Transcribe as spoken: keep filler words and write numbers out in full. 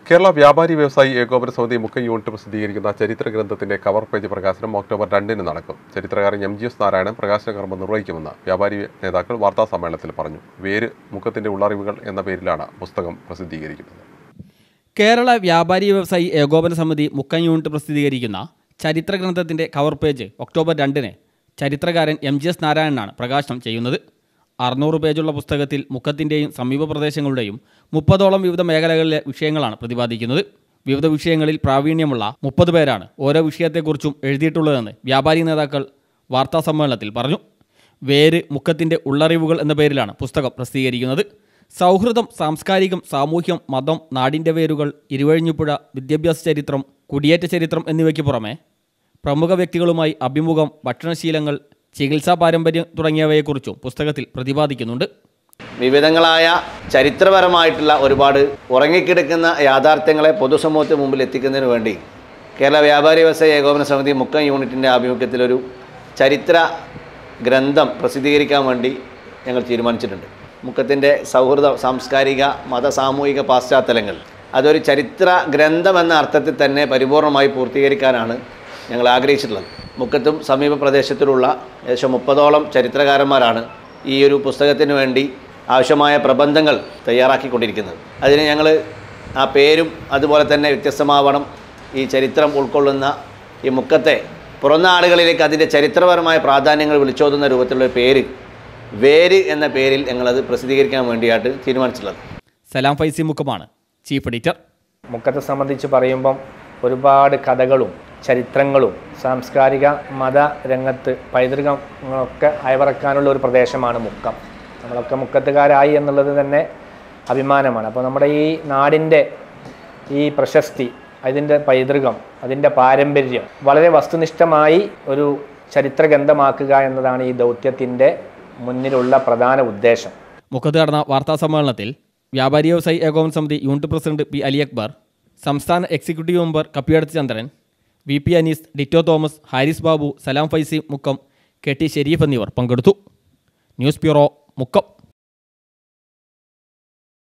കേരള വ്യാപാരി വ്യവസായി ഏകോപന സമിതി മുഖ്യ യൂണിറ്റ് പ്രസിദ്ധീകരിക്കുന്ന ചരിത്ര ഗ്രന്ഥത്തിന്റെ കവർ പേജ് പ്രകാശനം ഒക്ടോബർ രണ്ടിന് നടക്കും. ചരിത്രകാരൻ എം ജി എസ് നാരായണൻ പ്രകാശന കർമ്മം നിർവഹിക്കുമെന്ന് വ്യാപാരി നേതാക്കൾ വാർത്താ സമ്മേളനത്തിൽ പറഞ്ഞു. വേര് മുഖത്തിന്റെ ഉള്ളറിവുകൾ എന്ന പേരിലാണ് പുസ്തകം പ്രസിദ്ധീകരിക്കുന്നത്. കേരള വ്യാപാരി വ്യവസായി ഏകോപന സമിതി മുഖ്യ യൂണിറ്റ് പ്രസിദ്ധീകരിക്കുന്ന ചരിത്ര ഗ്രന്ഥത്തിന്റെ കവർ പേജ് ഒക്ടോബർ രണ്ടിന് ചരിത്രകാരൻ എം ജി എസ് നാരായണനാണ് പ്രകാശനം ചെയ്യുന്നത്. അറുന്നൂറ് പേജുള്ള പുസ്തകത്തിൽ മുക്കത്തിൻ്റെയും സമീപ പ്രദേശങ്ങളുടെയും മുപ്പതോളം വിവിധ മേഖലകളിലെ വിഷയങ്ങളാണ് പ്രതിപാദിക്കുന്നത്. വിവിധ വിഷയങ്ങളിൽ പ്രാവീണ്യമുള്ള മുപ്പത് പേരാണ് ഓരോ വിഷയത്തെക്കുറിച്ചും എഴുതിയിട്ടുള്ളതെന്ന് വ്യാപാരി നേതാക്കൾ വാർത്താ സമ്മേളനത്തിൽ പറഞ്ഞു. വേര് മുക്കത്തിൻ്റെ ഉള്ളറിവുകൾ എന്ന പേരിലാണ് പുസ്തകം പ്രസിദ്ധീകരിക്കുന്നത്. സൗഹൃദം, സാംസ്കാരികം, സാമൂഹ്യം, മതം, നാടിൻ്റെ വേരുകൾ, ഇരുവഴിഞ്ഞുപുഴ, വിദ്യാഭ്യാസ ചരിത്രം, കുടിയേറ്റ ചരിത്രം എന്നിവയ്ക്ക് പുറമെ പ്രമുഖ വ്യക്തികളുമായി അഭിമുഖം, ഭക്ഷണശീലങ്ങൾ, ചികിത്സാ പാരമ്പര്യം തുടങ്ങിയവയെക്കുറിച്ചും പുസ്തകത്തിൽ പ്രതിപാദിക്കുന്നുണ്ട്. വിവിധങ്ങളായ ചരിത്രപരമായിട്ടുള്ള ഒരുപാട് ഉറങ്ങിക്കിടക്കുന്ന യാഥാർത്ഥ്യങ്ങളെ പൊതുസമൂഹത്തിന് മുമ്പിൽ എത്തിക്കുന്നതിന് വേണ്ടി കേരള വ്യാപാരി വ്യവസായ ഏകോപന സമിതി മുക്കം യൂണിറ്റിൻ്റെ ആഭിമുഖ്യത്തിലൊരു ചരിത്ര ഗ്രന്ഥം പ്രസിദ്ധീകരിക്കാൻ വേണ്ടി ഞങ്ങൾ തീരുമാനിച്ചിട്ടുണ്ട്. മുക്കത്തിൻ്റെ സൗഹൃദ, സാംസ്കാരിക, മത, സാമൂഹിക പാശ്ചാത്തലങ്ങൾ അതൊരു ചരിത്ര ഗ്രന്ഥം എന്ന അർത്ഥത്തിൽ തന്നെ പരിപൂർണമായി പൂർത്തീകരിക്കാനാണ് ഞങ്ങൾ ആഗ്രഹിച്ചിട്ടുള്ളത്. മുക്കത്തും സമീപ പ്രദേശത്തിലുള്ള ഏകദേശം മുപ്പതോളം ചരിത്രകാരന്മാരാണ് ഈ ഒരു പുസ്തകത്തിന് വേണ്ടി ആവശ്യമായ പ്രബന്ധങ്ങൾ തയ്യാറാക്കിക്കൊണ്ടിരിക്കുന്നത്. അതിന് ഞങ്ങൾ ആ പേരും അതുപോലെ തന്നെ വ്യത്യസ്തമാവണം. ഈ ചരിത്രം ഉൾക്കൊള്ളുന്ന ഈ മുക്കത്തെ പുറനാടുകളിലേക്ക് അതിൻ്റെ ചരിത്രപരമായ പ്രാധാന്യങ്ങൾ വിളിച്ചോതുന്ന രൂപത്തിലുള്ള പേര് വേര് എന്ന പേരിൽ ഞങ്ങളത് പ്രസിദ്ധീകരിക്കാൻ വേണ്ടിയായിട്ട് തീരുമാനിച്ചിട്ടുള്ളത്. സലാം ഫൈസി മുക്കമാണ് ചീഫ് എഡിറ്റർ. മുക്കത്തെ സംബന്ധിച്ച് പറയുമ്പം ഒരുപാട് കഥകളും ചരിത്രങ്ങളും സാംസ്കാരിക മത രംഗത്ത് പൈതൃകങ്ങളൊക്കെ അയവിറക്കാനുള്ള ഒരു പ്രദേശമാണ് മുക്കം. നമ്മളൊക്കെ മുക്കത്തുകാരായി എന്നുള്ളത് തന്നെ അഭിമാനമാണ്. അപ്പോൾ നമ്മുടെ ഈ നാടിൻ്റെ ഈ പ്രശസ്തി, അതിൻ്റെ പൈതൃകം, അതിൻ്റെ പാരമ്പര്യം വളരെ വസ്തുനിഷ്ഠമായി ഒരു ചരിത്ര ഗ്രന്ഥമാക്കുക എന്നതാണ് ഈ ദൗത്യത്തിൻ്റെ മുന്നിലുള്ള പ്രധാന ഉദ്ദേശം. മുക്കത്ത് നടന്ന വാർത്താ സമ്മേളനത്തിൽ വ്യാപാരി വ്യവസായി ഏകോപന സമിതി unit president P Ali Akbar, സംസ്ഥാന executive member Kappiyadath Chandran, V P Anees, Ditto Thomas, Haris Babu, Salam Faizy Mukkam, K T Sherif എന്നിവർ പങ്കെടുത്തു. News bureau, Mukkam.